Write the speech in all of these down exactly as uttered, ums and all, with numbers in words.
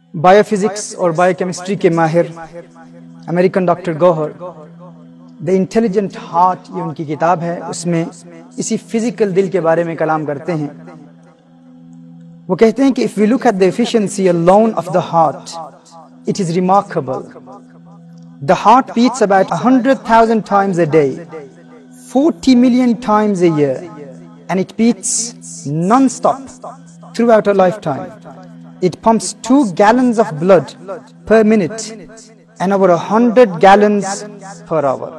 Bio physics اور bio chemistry کے ماہر American doctor Gohar the intelligent heart یہ ان کی کتاب ہے، اس میں اسی فزیکل دل کے بارے میں کلام کرتے ہیں۔ وہ کہتے ہیں کہ if we look at the efficiency alone of the heart, it is remarkable. The heart beats about one hundred thousand times a day, forty million times a year, and it beats non-stop throughout our lifetime. It pumps two gallons of blood per minute and over a hundred gallons per hour.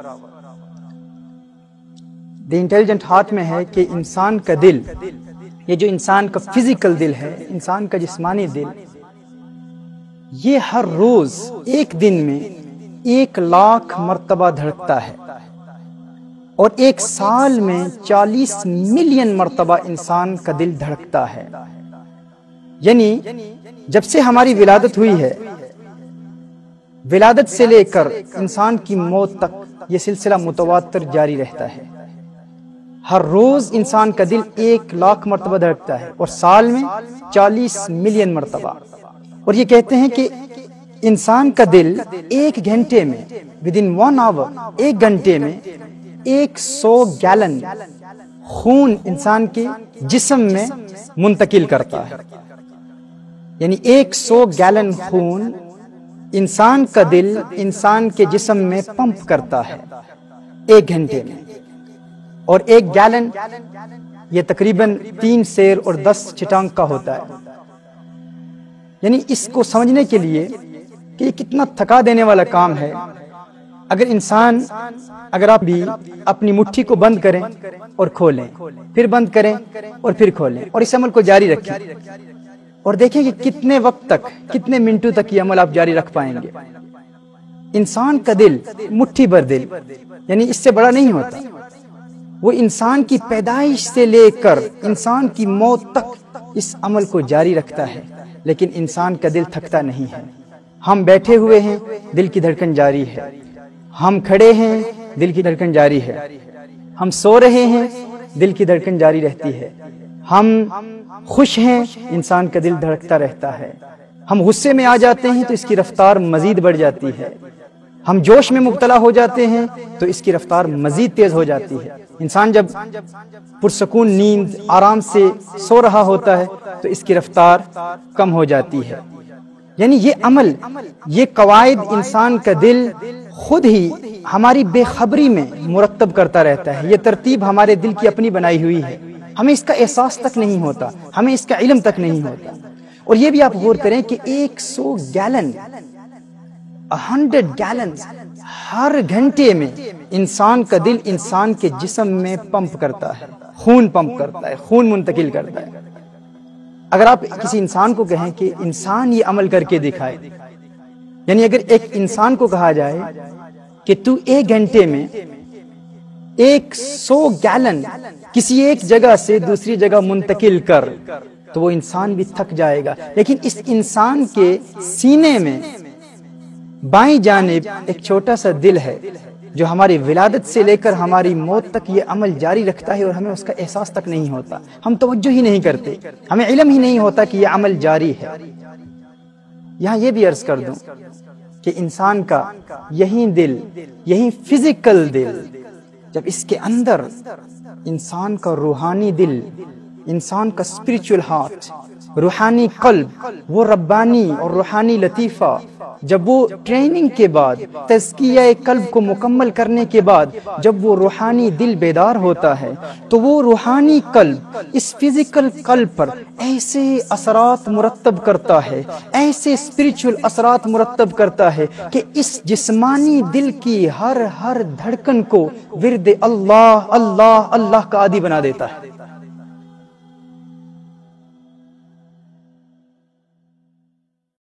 The intelligent heart میں ہے کہ انسان کا دل، یہ جو انسان کا فزیکل دل ہے، انسان کا جسمانی دل، یہ ہر روز ایک دن میں ایک لاکھ مرتبہ دھڑکتا ہے اور ایک سال میں چالیس ملین مرتبہ انسان کا دل دھڑکتا ہے۔ یعنی جب سے ہماری ولادت ہوئی ہے، ولادت سے لے کر انسان کی موت تک یہ سلسلہ متواتر جاری رہتا ہے۔ ہر روز انسان کا دل ایک لاکھ مرتبہ دھڑکتا ہے اور سال میں چالیس ملین مرتبہ۔ اور یہ کہتے ہیں کہ انسان کا دل ایک گھنٹے میں ودن ون آور ایک گھنٹے میں ایک سو گیلن خون انسان کے جسم میں منتقل کرتا ہے۔ یعنی ایک سو گیلن خون انسان کا دل انسان کے جسم میں پمپ کرتا ہے ایک گھنٹے میں، اور ایک گیلن یہ تقریباً تین سیر اور دس چٹانک کا ہوتا ہے۔ یعنی اس کو سمجھنے کے لیے کہ یہ کتنا تھکا دینے والا کام ہے، اگر انسان اگر آپ بھی اپنی مٹھی کو بند کریں اور کھولیں، پھر بند کریں اور پھر کھولیں، اور اس عمل کو جاری رکھیں اور دیکھیں کہ کتنے وقت تک، کتنے منٹوں تک یہ عمل آپ جاری رکھ پائیں گے۔ انسان کا دل مٹھی بھر دل، یعنی اس سے بڑا نہیں ہوتا، وہ انسان کی پیدائش سے لے کر انسان کی موت تک اس عمل کو جاری رکھتا ہے، لیکن انسان کا دل تھکتا نہیں ہے۔ ہم بیٹھے ہوئے ہیں، دل کی دھڑکن جاری ہے، ہم کھڑے ہیں، دل کی دھڑکن جاری ہے، ہم سو رہے ہیں، دل کی دھڑکن جاری رہتی ہے، ہم خوش ہیں، انسان کا دل دھڑکتا رہتا ہے، ہم غصے میں آ جاتے ہیں تو اس کی رفتار مزید بڑھ جاتی ہے، ہم جوش میں مبتلا ہو جاتے ہیں تو اس کی رفتار مزید تیز ہو جاتی ہے۔ انسان جب پرسکون نیند آرام سے سو رہا ہوتا ہے تو اس کی رفتار کم ہو جاتی ہے۔ یعنی یہ عمل، یہ قواعد انسان کا دل خود ہی ہماری بے خبری میں مرتب کرتا رہتا ہے۔ یہ ترتیب ہمارے دل کی اپنی بنائی ہوئی ہے، ہمیں اس کا احساس تک نہیں ہوتا، ہمیں اس کا علم تک نہیں ہوتا۔ اور یہ بھی آپ غور کریں کہ ایک سو گیلن ہنڈریڈ گیلن ہر گھنٹے میں انسان کا دل انسان کے جسم میں پمپ کرتا ہے، خون پمپ کرتا ہے، خون منتقل کرتا ہے۔ اگر آپ کسی انسان کو کہیں کہ انسان یہ عمل کر کے دکھائے، یعنی اگر ایک انسان کو کہا جائے کہ تو ایک گھنٹے میں ایک سو گیلن کسی ایک جگہ سے دوسری جگہ منتقل کر، تو وہ انسان بھی تھک جائے گا۔ لیکن اس انسان کے سینے میں بائیں جانب ایک چھوٹا سا دل ہے جو ہماری ولادت سے لے کر ہماری موت تک یہ عمل جاری رکھتا ہے، اور ہمیں اس کا احساس تک نہیں ہوتا، ہم توجہ ہی نہیں کرتے، ہمیں علم ہی نہیں ہوتا کہ یہ عمل جاری ہے۔ یہاں یہ بھی عرض کر دوں کہ انسان کا یہی دل، یہی فزیکل دل، جب اس کے اندر انسان کا روحانی دل، انسان کا اسپریچول ہارٹ، روحانی قلب، وہ ربانی اور روحانی لطیفہ، جب وہ ٹریننگ کے بعد، تزکیہ قلب کو مکمل کرنے کے بعد جب وہ روحانی دل بیدار ہوتا ہے، تو وہ روحانی قلب اس فزیکل قلب پر ایسے اثرات مرتب کرتا ہے، ایسے اسپریچول اثرات مرتب کرتا ہے کہ اس جسمانی دل کی ہر ہر دھڑکن کو ورد اللہ اللہ اللہ کا عادی بنا دیتا ہے۔